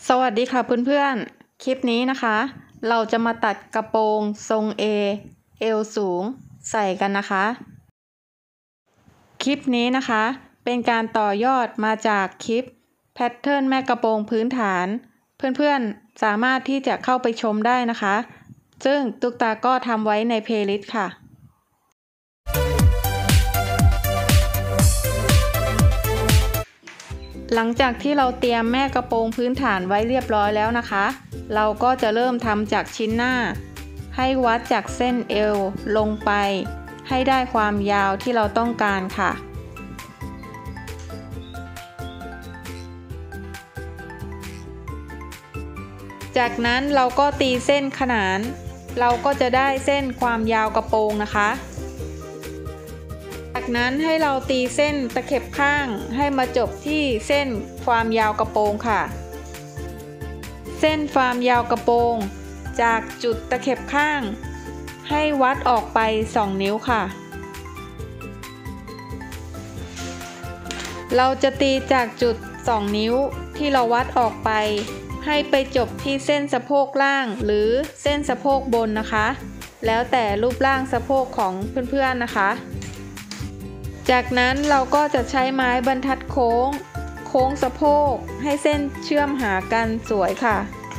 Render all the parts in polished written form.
สวัสดีค่ะเพื่อนๆ คลิปนี้นะคะ เราจะมาตัดกระโปรงทรง A เอวสูงใส่กันนะคะ คลิปนี้นะคะเป็นการต่อยอดมาจากคลิปแพทเทิร์นแม่กระโปรงพื้นฐาน เพื่อนๆสามารถที่จะเข้าไปชมได้นะคะ ซึ่งตุ๊กตาก็ทำไว้ในเพลย์ลิสต์ค่ะหลังจากที่เราเตรียมแม่กระโปรงพื้นฐานไว้เรียบร้อยแล้วนะคะ เราก็จะเริ่มทำจากชิ้นหน้าให้วัดจากเส้นเอวลงไปให้ได้ความยาวที่เราต้องการค่ะจากนั้นเราก็ตีเส้นขนานเราก็จะได้เส้นความยาวกระโปรงนะคะจากนั้นให้เราตีเส้นตะเข็บข้างให้มาจบที่เส้นความยาวกระโปรงค่ะเส้นความยาวกระโปรงจากจุดตะเข็บข้างให้วัดออกไป2 นิ้วค่ะเราจะตีจากจุด2 นิ้วที่เราวัดออกไปให้ไปจบที่เส้นสะโพกล่างหรือเส้นสะโพกบนนะคะแล้วแต่รูปร่างสะโพกของเพื่อนๆนะคะจากนั้นเราก็จะใช้ไม้บรรทัดโค้งสะโพกให้เส้นเชื่อมหากันสวยค่ะ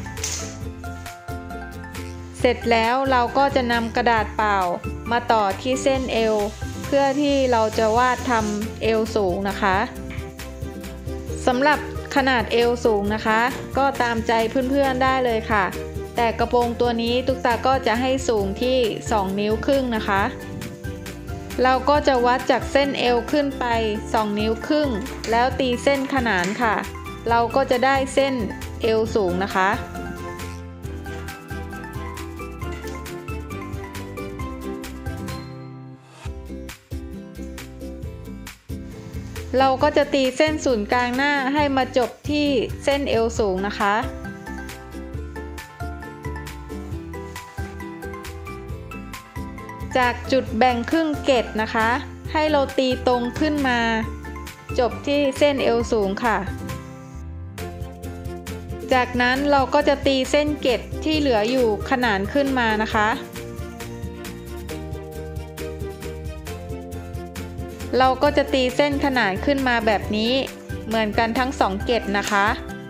เสร็จแล้วเราก็จะนำกระดาษเปล่ามาต่อที่เส้นเอวเพื่อที่เราจะวาดทำเอวสูงนะคะสำหรับขนาดเอวสูงนะคะก็ตามใจเพื่อนๆได้เลยค่ะแต่กระโปรงตัวนี้ตุ๊กตาก็จะให้สูงที่2 นิ้วครึ่งนะคะเราก็จะวัดจากเส้นเอวขึ้นไป2 นิ้วครึ่งแล้วตีเส้นขนานค่ะเราก็จะได้เส้นเอวสูงนะคะเราก็จะตีเส้นศูนย์กลางหน้าให้มาจบที่เส้นเอวสูงนะคะจากจุดแบ่งครึ่งเกตนะคะให้เราตีตรงขึ้นมาจบที่เส้นเอวสูงค่ะจากนั้นเราก็จะตีเส้นเกตที่เหลืออยู่ขนานขึ้นมานะคะเราก็จะตีเส้นขนานขึ้นมาแบบนี้เหมือนกันทั้ง2 เกตนะคะ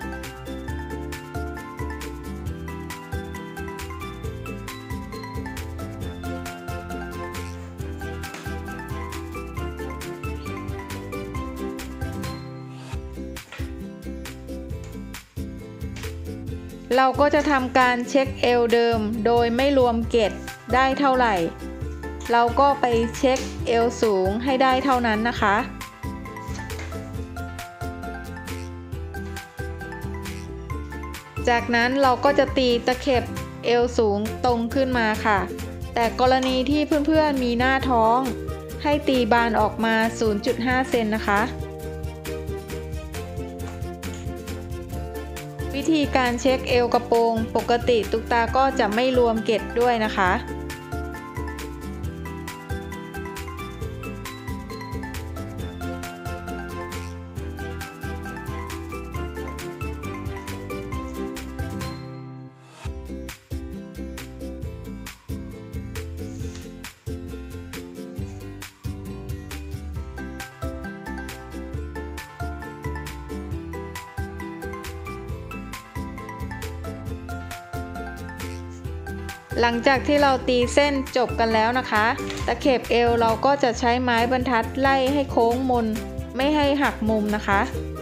เราก็จะทำการเช็คเอวเดิมโดยไม่รวมเกตได้เท่าไหร่เราก็ไปเช็คเอวสูงให้ได้เท่านั้นนะคะจากนั้นเราก็จะตีตะเข็บเอวสูงตรงขึ้นมาค่ะแต่กรณีที่เพื่อนๆมีหน้าท้องให้ตีบานออกมา 0.5 เซนนะคะวิธีการเช็คเอวกระโปรงปกติตุ๊กตาก็จะไม่รวมเกตด้วยนะคะหลังจากที่เราตีเส้นจบกันแล้วนะคะตะเข็บเอวเราก็จะใช้ไม้บรรทัดไล่ให้โค้งมนไม่ให้หักมุมนะคะ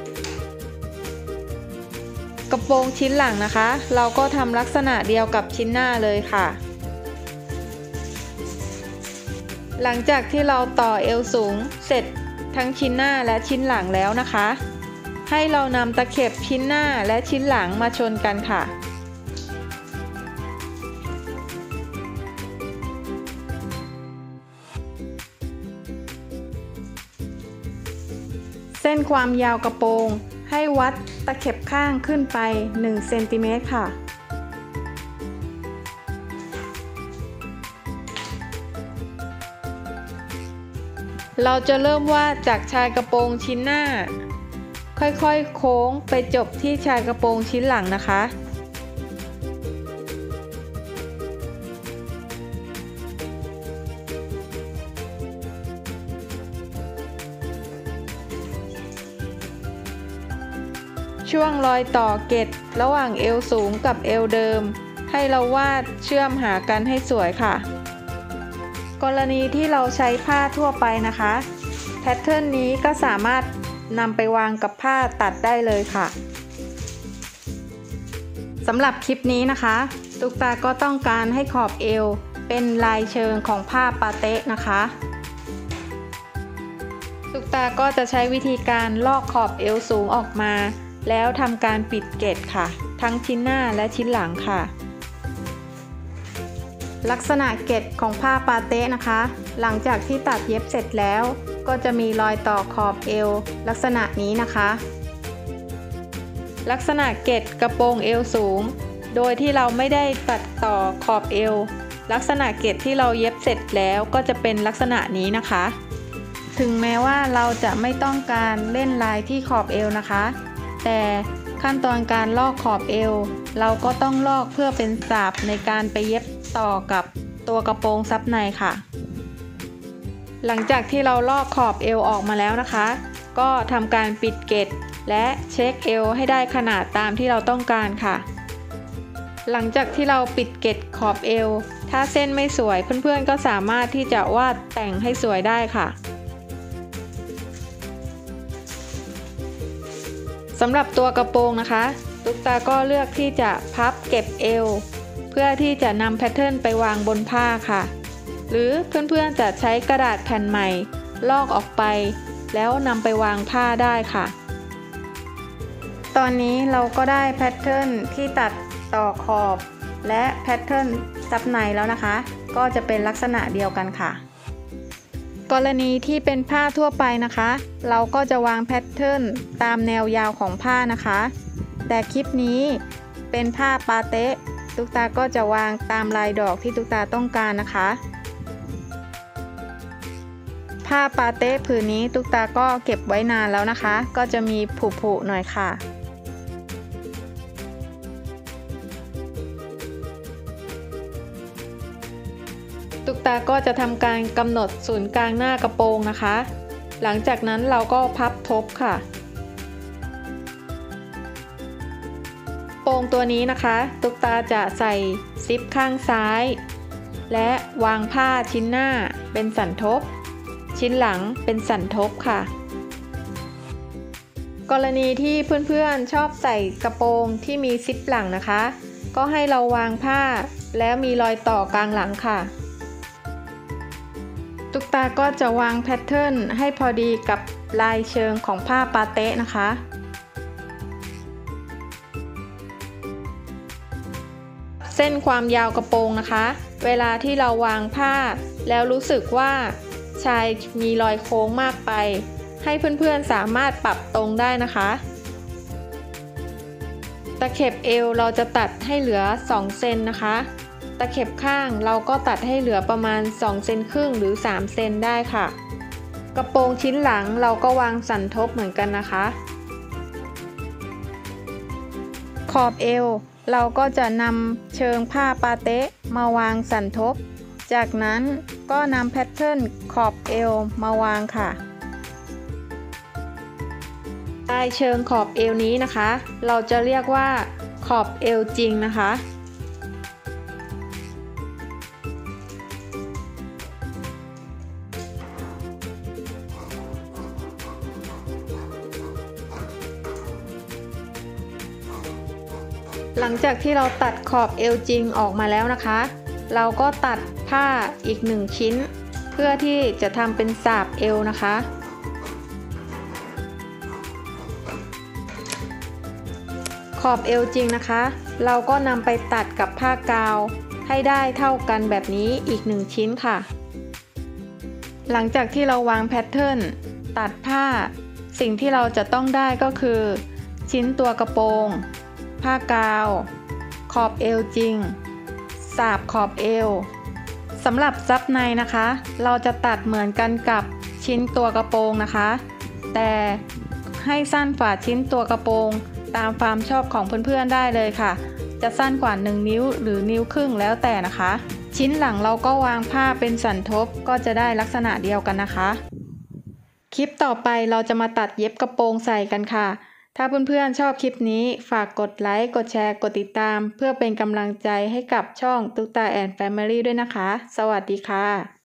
กระโปรงชิ้นหลังนะคะเราก็ทำลักษณะเดียวกับชิ้นหน้าเลยค่ะหลังจากที่เราต่อเอวสูงเสร็จทั้งชิ้นหน้าและชิ้นหลังแล้วนะคะให้เรานำตะเข็บชิ้นหน้าและชิ้นหลังมาชนกันค่ะเส้นความยาวกระโปรงให้วัดตะเข็บข้างขึ้นไป1 เซนติเมตรค่ะเราจะเริ่มวาดจากชายกระโปรงชิ้นหน้าค่อยๆโค้งไปจบที่ชายกระโปรงชิ้นหลังนะคะช่วงรอยต่อเกล็ดระหว่างเอวสูงกับเอวเดิมให้เราวาดเชื่อมหากันให้สวยค่ะกรณีที่เราใช้ผ้าทั่วไปนะคะแพทเทิร์นนี้ก็สามารถนำไปวางกับผ้าตัดได้เลยค่ะสำหรับคลิปนี้นะคะตุ๊กตาก็ต้องการให้ขอบเอวเป็นลายเชิงของผ้าปาเต๊ะนะคะตุ๊กตาก็จะใช้วิธีการลอกขอบเอวสูงออกมาแล้วทำการปิดเกล็ดค่ะทั้งชิ้นหน้าและชิ้นหลังค่ะลักษณะเกล็ดของผ้าปาเต๊ะนะคะหลังจากที่ตัดเย็บเสร็จแล้วก็จะมีรอยต่อขอบเอวลักษณะนี้นะคะลักษณะเกล็ดกระโปรงเอวสูงโดยที่เราไม่ได้ตัดต่อขอบเอวลักษณะเกล็ดที่เราเย็บเสร็จแล้วก็จะเป็นลักษณะนี้นะคะถึงแม้ว่าเราจะไม่ต้องการเล่นลายที่ขอบเอวนะคะแต่ขั้นตอนการลอกขอบเอวเราก็ต้องลอกเพื่อเป็นสาบในการไปเย็บต่อกับตัวกระโปรงซับในค่ะหลังจากที่เราลอกขอบเอวออกมาแล้วนะคะก็ทำการปิดเกล็ดและเช็คเอวให้ได้ขนาดตามที่เราต้องการค่ะหลังจากที่เราปิดเกล็ดขอบเอวถ้าเส้นไม่สวยเพื่อนๆก็สามารถที่จะวาดแต่งให้สวยได้ค่ะสำหรับตัวกระโปรงนะคะตุ๊กตาก็เลือกที่จะพับเก็บเอวเพื่อที่จะนำแพทเทิร์นไปวางบนผ้าค่ะหรือเพื่อนๆจะใช้กระดาษแผ่นใหม่ลอกออกไปแล้วนำไปวางผ้าได้ค่ะตอนนี้เราก็ได้แพทเทิร์นที่ตัดต่อขอบและแพทเทิร์นซับในแล้วนะคะก็จะเป็นลักษณะเดียวกันค่ะกรณีที่เป็นผ้าทั่วไปนะคะเราก็จะวางแพทเทิร์นตามแนวยาวของผ้านะคะแต่คลิปนี้เป็นผ้าปาเต๊ะตุ๊กตาก็จะวางตามลายดอกที่ตุ๊กตาต้องการนะคะผ้าปาเต๊ะผืนนี้ตุ๊กตาก็เก็บไว้นานแล้วนะคะก็จะมีผุๆหน่อยค่ะตุ๊กตาก็จะทำการกำหนดศูนย์กลางหน้ากระโปรงนะคะหลังจากนั้นเราก็พับทบค่ะโปรงตัวนี้นะคะตุ๊กตาจะใส่ซิปข้างซ้ายและวางผ้าชิ้นหน้าเป็นสันทบชิ้นหลังเป็นสันทบค่ะกรณีที่เพื่อนๆชอบใส่กระโปรงที่มีซิปหลังนะคะก็ให้เราวางผ้าแล้วมีรอยต่อกลางหลังค่ะตุ๊กตาก็จะวางแพทเทิร์นให้พอดีกับลายเชิงของผ้าปาเต๊ะนะคะเส้นความยาวกระโปรงนะคะเวลาที่เราวางผ้าแล้วรู้สึกว่าชายมีรอยโค้งมากไปให้เพื่อนๆสามารถปรับตรงได้นะคะตะเข็บเอวเราจะตัดให้เหลือ2 เซนนะคะตะเข็บข้างเราก็ตัดให้เหลือประมาณ2 เซนครึ่งหรือ3 เซนได้ค่ะกระโปรงชิ้นหลังเราก็วางสันทบเหมือนกันนะคะขอบเอวเราก็จะนำเชิงผ้าปาเต๊ะมาวางสันทบจากนั้นก็นำแพทเทิร์นขอบเอวมาวางค่ะลายเชิงขอบเอวนี้นะคะเราจะเรียกว่าขอบเอวจริงนะคะหลังจากที่เราตัดขอบเอวจริงออกมาแล้วนะคะเราก็ตัดผ้าอีก1 ชิ้นเพื่อที่จะทำเป็นสาบเอวนะคะขอบเอวจริงนะคะเราก็นำไปตัดกับผ้ากาวให้ได้เท่ากันแบบนี้อีก1 ชิ้นค่ะหลังจากที่เราวางแพทเทิร์นตัดผ้าสิ่งที่เราจะต้องได้ก็คือชิ้นตัวกระโปรงผ้ากาวขอบเอวจริงสาบขอบเอวสำหรับซับในนะคะเราจะตัดเหมือนกันกับชิ้นตัวกระโปรงนะคะแต่ให้สั้นกว่าชิ้นตัวกระโปรงตามความชอบของเพื่อนๆได้เลยค่ะจะสั้นกว่า1 นิ้วหรือนิ้วครึ่งแล้วแต่นะคะชิ้นหลังเราก็วางผ้าเป็นสันทบก็จะได้ลักษณะเดียวกันนะคะคลิปต่อไปเราจะมาตัดเย็บกระโปรงใส่กันค่ะถ้าเพื่อนๆชอบคลิปนี้ฝากกดไลค์กดแชร์กดติดตามเพื่อเป็นกำลังใจให้กับช่องตุ๊กตาแอนด์แฟมิลี่ด้วยนะคะสวัสดีค่ะ